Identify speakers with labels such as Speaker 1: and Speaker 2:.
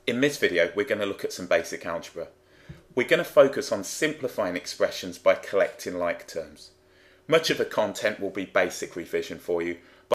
Speaker 1: In this video, we're going to look at some basic algebra. We're going to focus on simplifying expressions by collecting like terms. Much of the content will be basic revision for you,